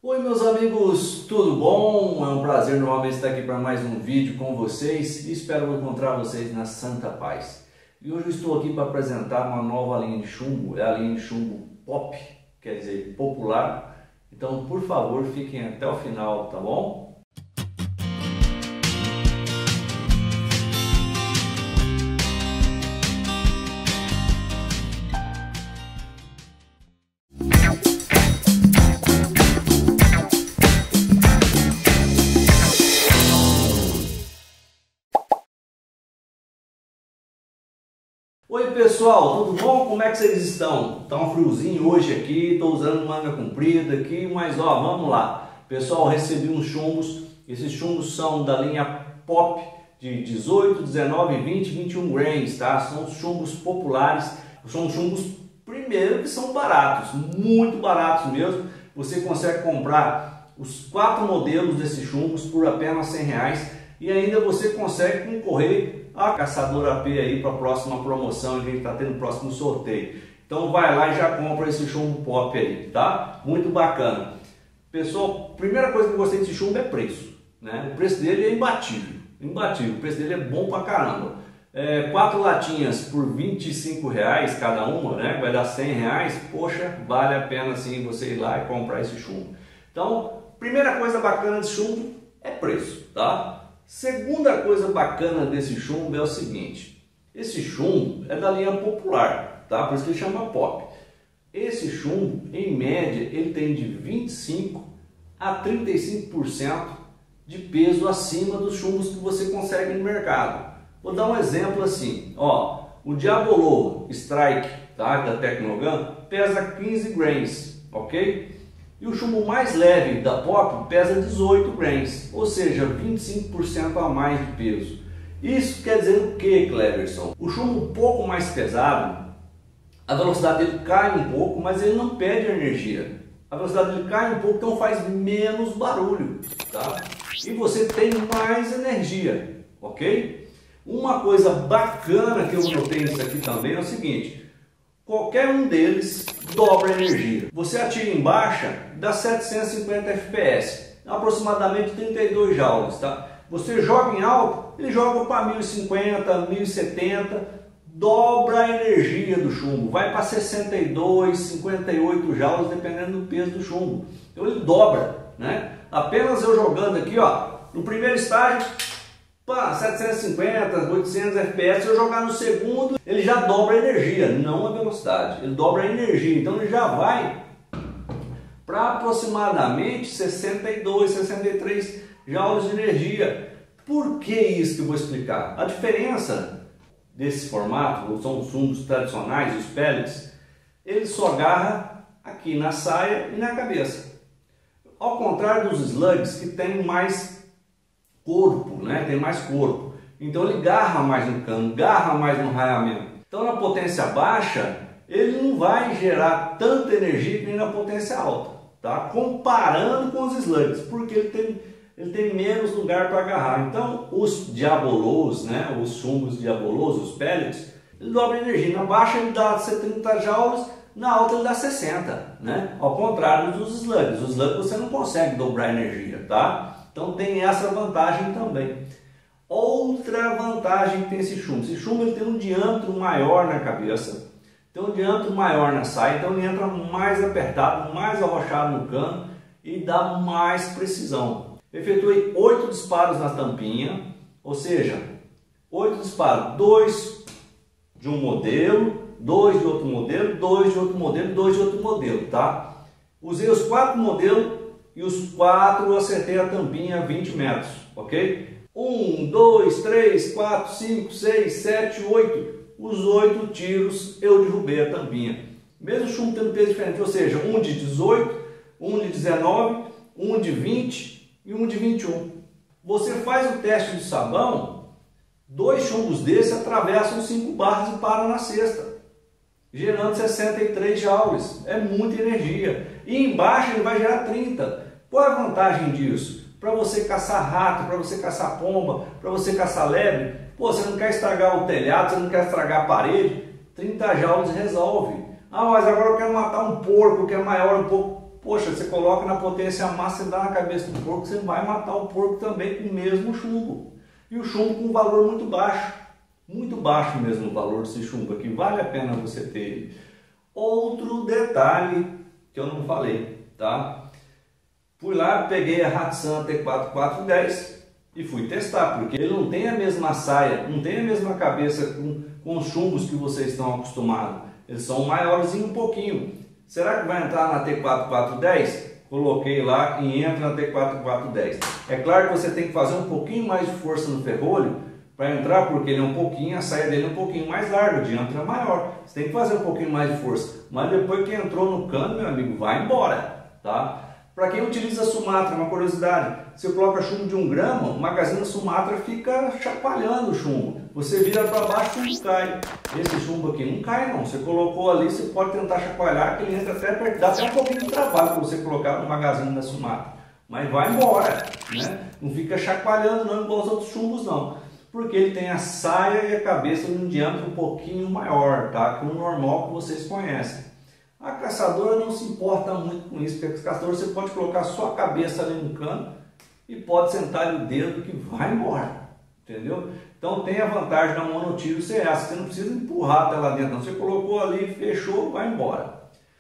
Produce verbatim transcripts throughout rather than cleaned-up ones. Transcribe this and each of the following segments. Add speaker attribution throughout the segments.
Speaker 1: Oi meus amigos, tudo bom? É um prazer novamente estar aqui para mais um vídeo com vocês e espero encontrar vocês na Santa Paz. E hoje eu estou aqui para apresentar uma nova linha de chumbo, é a linha de chumbo Pop, quer dizer popular. Então por favor fiquem até o final, tá bom? Oi pessoal, tudo bom? Como é que vocês estão? Tá um friozinho hoje aqui, estou usando manga comprida aqui, mas ó, vamos lá. Pessoal, recebi uns chumbos, esses chumbos são da linha Pop de dezoito, dezenove, vinte, vinte e um grains, tá? São os chumbos populares, são chumbos primeiro que são baratos, muito baratos mesmo. Você consegue comprar os quatro modelos desses chumbos por apenas cem reais e ainda você consegue concorrer a Caçador A P aí para a próxima promoção, que a gente está tendo o próximo sorteio. Então vai lá e já compra esse chumbo Pop aí, tá? Muito bacana. Pessoal, primeira coisa que eu gostei desse chumbo é preço, né? O preço dele é imbatível, imbatível. O preço dele é bom pra caramba. É, quatro latinhas por vinte e cinco reais cada uma, né? Vai dar cem reais. Poxa, vale a pena sim você ir lá e comprar esse chumbo. Então, primeira coisa bacana desse chumbo é preço, tá? Segunda coisa bacana desse chumbo é o seguinte: esse chumbo é da linha popular, tá? Por isso que ele chama Pop. Esse chumbo, em média, ele tem de vinte e cinco a trinta e cinco por cento de peso acima dos chumbos que você consegue no mercado. Vou dar um exemplo assim, ó, o Diabolô Strike, tá? Da Tecnogun pesa quinze grains, ok? E o chumbo mais leve da Pop pesa dezoito grains, ou seja, vinte e cinco por cento a mais de peso. Isso quer dizer o que, Cleverson? O chumbo um pouco mais pesado, a velocidade dele cai um pouco, mas ele não perde energia. A velocidade dele cai um pouco, então faz menos barulho, tá? E você tem mais energia, ok? Uma coisa bacana que eu notei nisso aqui também é o seguinte: qualquer um deles dobra a energia. Você atira em baixa, dá setecentos e cinquenta F P S, aproximadamente trinta e dois joules, tá? Você joga em alto, ele joga para mil e cinquenta, mil e setenta, dobra a energia do chumbo, vai para sessenta e dois, cinquenta e oito joules, dependendo do peso do chumbo. Então ele dobra, né? Apenas eu jogando aqui, ó, no primeiro estágio, pá, setecentos e cinquenta, oitocentos F P S, se eu jogar no segundo, ele já dobra a energia, não a velocidade, ele dobra a energia, então ele já vai para aproximadamente sessenta e dois, sessenta e três joules de energia. Por que isso que eu vou explicar? A diferença desse formato, são os chumbos tradicionais, os pellets, ele só agarra aqui na saia e na cabeça. Ao contrário dos slugs, que tem mais corpo, né? Tem mais corpo. Então ele garra mais no cano, garra mais no raiamento. Então na potência baixa, ele não vai gerar tanta energia que nem na potência alta, tá? Comparando com os slugs, porque ele tem, ele tem menos lugar para agarrar. Então os diabolôs, né? Os chumbos diabolôs, os pellets, ele dobra a energia. Na baixa ele dá trinta joules, na alta ele dá sessenta, né? Ao contrário dos slugs. Os slugs você não consegue dobrar a energia, tá? Então tem essa vantagem também. Outra vantagem que tem esse chumbo: esse chumbo ele tem um diâmetro maior na cabeça, tem um diâmetro maior na saia, então ele entra mais apertado, mais arrochado no cano e dá mais precisão. Efetuei oito disparos na tampinha, ou seja, oito disparos, dois de um modelo, dois de outro modelo, dois de outro modelo, dois de outro modelo, tá? Usei os quatro modelos e os quatro eu acertei a tampinha a vinte metros, ok? um, dois, três, quatro, cinco, seis, sete, oito. Os oito tiros eu derrubei a tampinha. Mesmo chumbo tendo peso diferente, ou seja, um de dezoito, um de dezenove, um de vinte e um de vinte e um. Você faz o teste de sabão, dois chumbos desses atravessam cinco barras e param na cesta, gerando sessenta e três joules. É muita energia. E embaixo ele vai gerar trinta. Qual é a vantagem disso? Para você caçar rato, para você caçar pomba, para você caçar lebre. Pô, você não quer estragar o telhado, você não quer estragar a parede, trinta joules resolve. Ah, mas agora eu quero matar um porco que é maior um pouco. Poxa, você coloca na potência máxima, você dá na cabeça do porco, você vai matar o porco também com o mesmo chumbo. E o chumbo com um valor muito baixo, muito baixo mesmo o valor desse chumbo aqui, vale a pena você ter ele. Outro detalhe que eu não falei, tá? Fui lá, peguei a Hatsan T quatro quatro dez e fui testar, porque ele não tem a mesma saia, não tem a mesma cabeça com, com os chumbos que vocês estão acostumados. Eles são maiores um pouquinho. Será que vai entrar na T quatro quatro dez? Coloquei lá e entra na T quatro quatro dez. É claro que você tem que fazer um pouquinho mais de força no ferrolho para entrar, porque ele é um pouquinho, a saia dele é um pouquinho mais larga, o diâmetro é maior. Você tem que fazer um pouquinho mais de força. Mas depois que entrou no cano, meu amigo, vai embora, tá? Para quem utiliza a Sumatra, uma curiosidade, você coloca chumbo de um grama, o magazine Sumatra fica chacoalhando o chumbo. Você vira para baixo, o chumbo cai. Esse chumbo aqui não cai não. Você colocou ali, você pode tentar chacoalhar, que ele entra até perto. Dá até um pouquinho de trabalho para você colocar no magazine da Sumatra. Mas vai embora, né? Não fica chacoalhando não, igual os outros chumbos não. Porque ele tem a saia e a cabeça num diâmetro um pouquinho maior, tá? Que o normal que vocês conhecem. A caçadora não se importa muito com isso, porque a caçadora você pode colocar a sua cabeça ali no cano e pode sentar o dedo que vai embora, entendeu? Então tem a vantagem da monotiro ser essa, você não precisa empurrar até lá dentro, não. Você colocou ali, fechou, vai embora.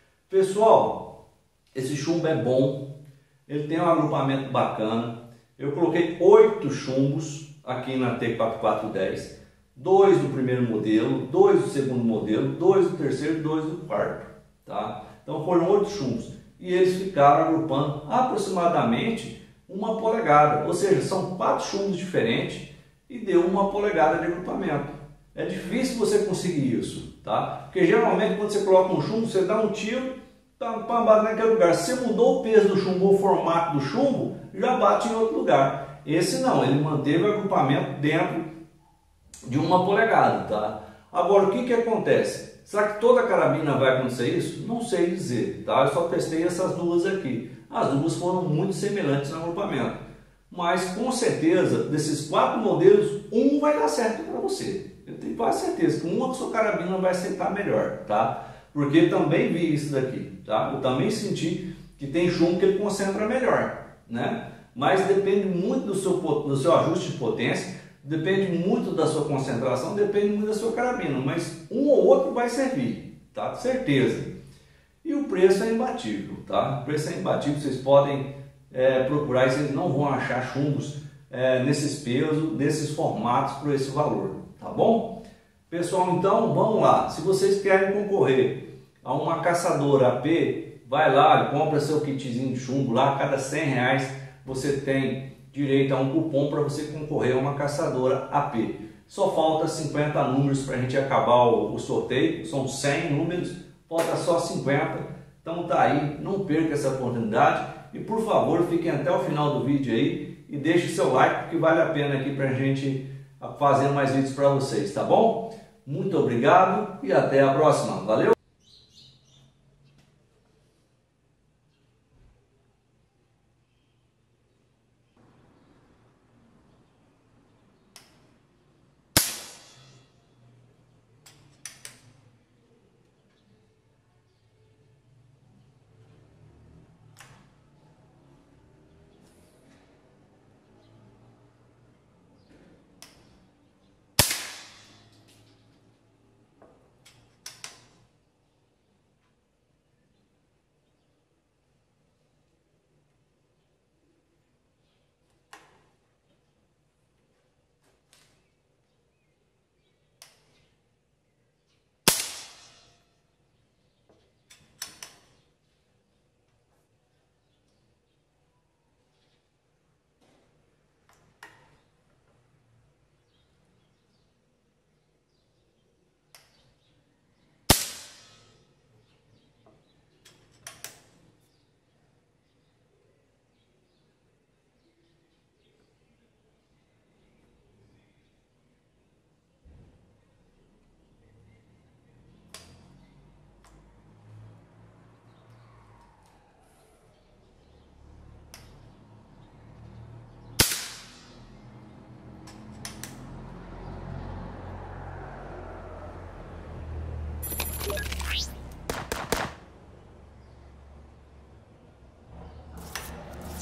Speaker 1: Pessoal, esse chumbo é bom, ele tem um agrupamento bacana. Eu coloquei oito chumbos aqui na T quatro quatro dez, dois do primeiro modelo, dois do segundo modelo, dois do terceiro e dois do quarto. Tá? Então foram oito chumbos e eles ficaram agrupando aproximadamente uma polegada, ou seja, são quatro chumbos diferentes e deu uma polegada de agrupamento. É difícil você conseguir isso, tá? Porque geralmente quando você coloca um chumbo, você dá um tiro, tá, bate naquele lugar. Se você mudou o peso do chumbo ou o formato do chumbo, já bate em outro lugar. Esse não, ele manteve o agrupamento dentro de uma polegada, tá? Agora o que que acontece? Será que toda carabina vai acontecer isso? Não sei dizer, tá? Eu só testei essas duas aqui. As duas foram muito semelhantes no agrupamento. Mas com certeza, desses quatro modelos, um vai dar certo para você. Eu tenho quase certeza que uma sua carabina vai aceitar melhor, tá? Porque também vi isso daqui, tá? Eu também senti que tem chumbo que ele concentra melhor, né? Mas depende muito do seu, do seu ajuste de potência. Depende muito da sua concentração, depende muito da sua carabina, mas um ou outro vai servir, tá? Certeza. E o preço é imbatível, tá? O preço é imbatível, vocês podem é, procurar e vocês não vão achar chumbos é, nesses pesos, nesses formatos por esse valor, tá bom? Pessoal, então vamos lá. Se vocês querem concorrer a uma caçadora A P, vai lá, compra seu kitzinho de chumbo lá, a cada cem reais você tem direito a um cupom para você concorrer a uma caçadora A P. Só falta cinquenta números para a gente acabar o, o sorteio, são cem números, falta só cinquenta, então tá aí, não perca essa oportunidade e por favor fiquem até o final do vídeo aí e deixe seu like porque vale a pena aqui para a gente fazer mais vídeos para vocês, tá bom? Muito obrigado e até a próxima, valeu!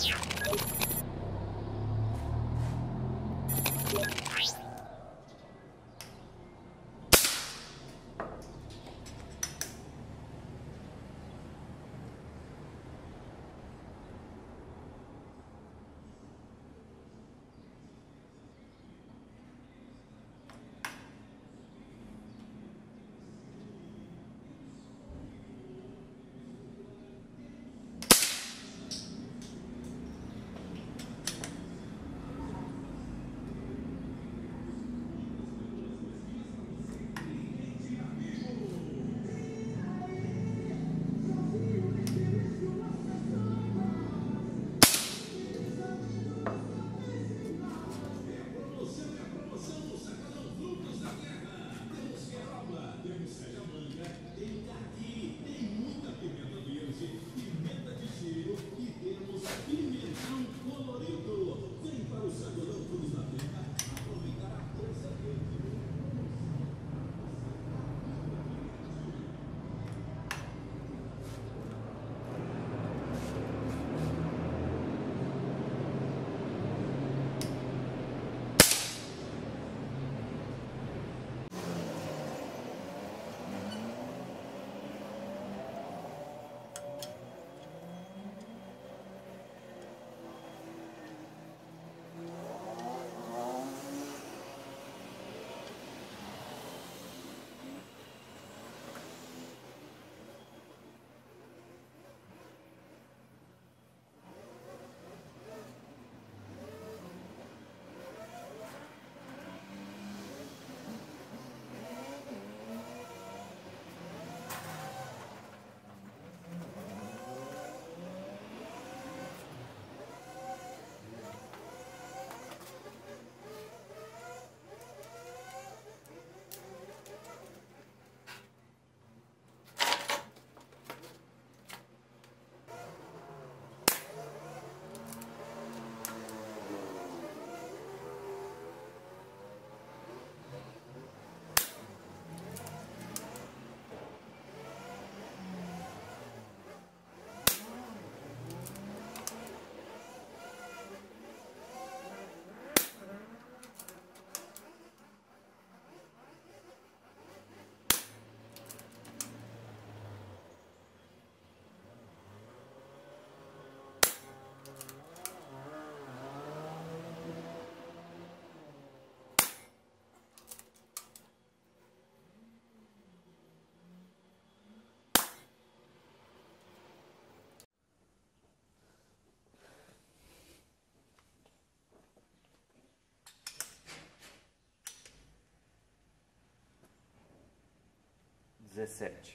Speaker 1: dezessete.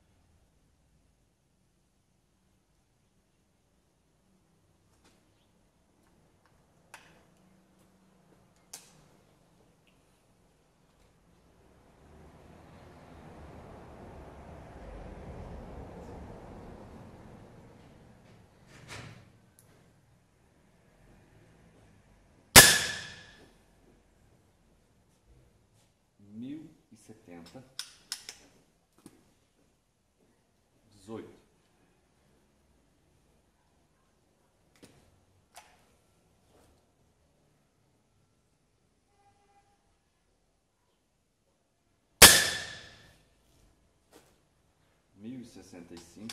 Speaker 1: Mil e setenta. Dezoito. Mil e sessenta e cinco.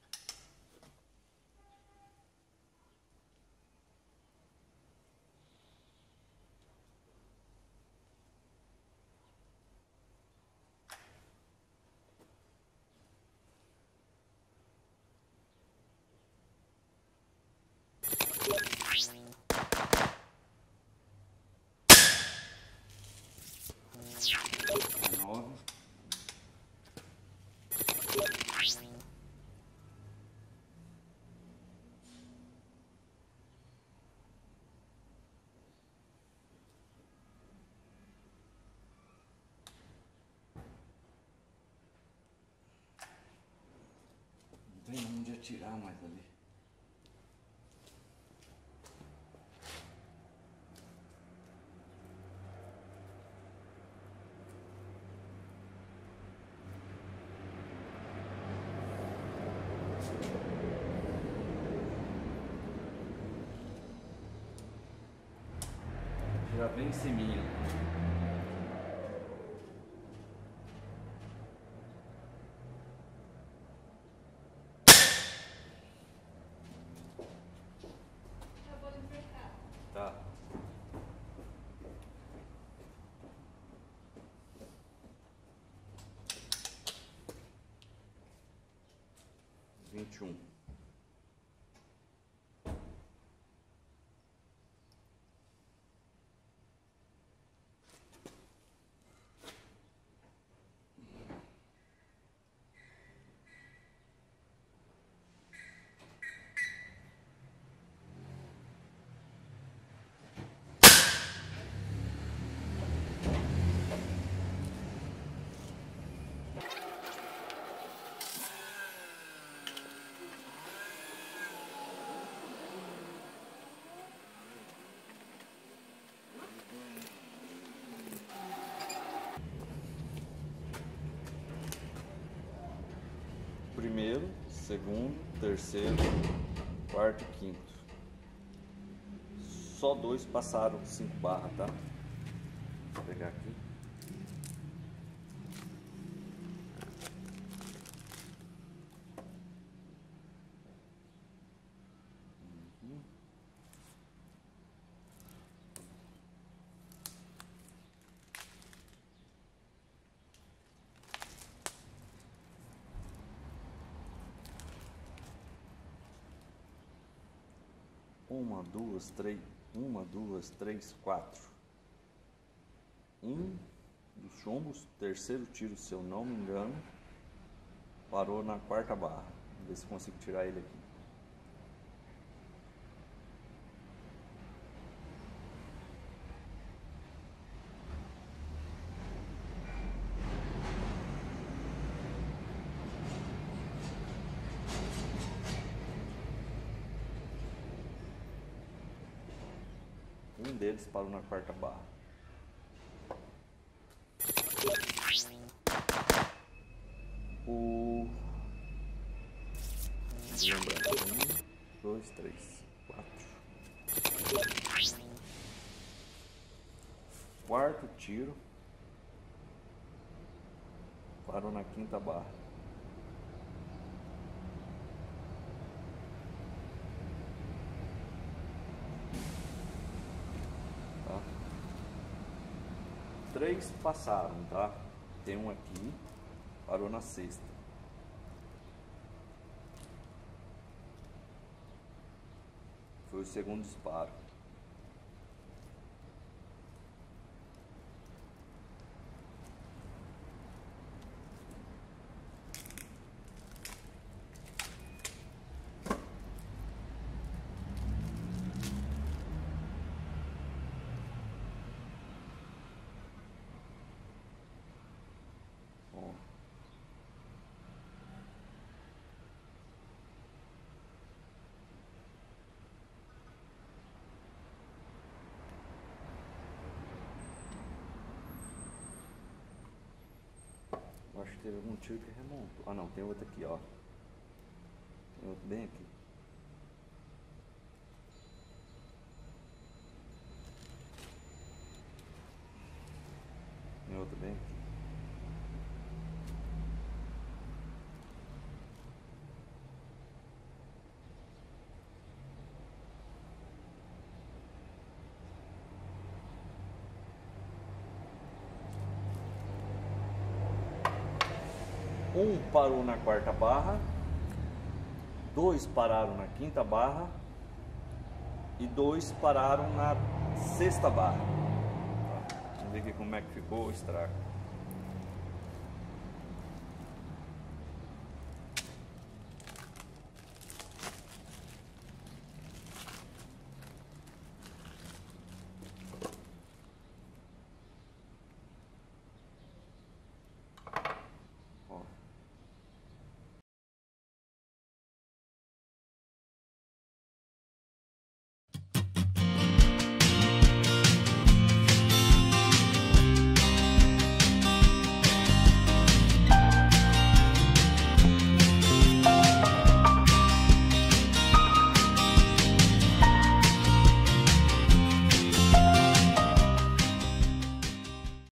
Speaker 1: Nove. Não tem onde atirar mais ali. Já vem em ciminha. Tá. Vinte e um. Primeiro, segundo, terceiro, quarto e quinto. Só dois passaram cinco barras, tá? Vou pegar aqui. Uhum. Uma, duas, três, uma, duas, três, quatro. Um dos chumbos, terceiro tiro, se eu não me engano, parou na quarta barra. Vamos ver se consigo tirar ele aqui. Um deles parou na quarta barra. O... Lembrando, um, dois, três, quatro. Quarto tiro. Parou na quinta barra. Tá? Três passaram, tá? Tem um aqui, parou na sexta. Foi o segundo disparo. Bom. Acho que teve algum tiro que remontou. Ah não, tem outro aqui, ó. Tem outro bem aqui. Tem outro bem aqui. Um parou na quarta barra, dois pararam na quinta barra e dois pararam na sexta barra. Vamos ver aqui como é que ficou o estrago.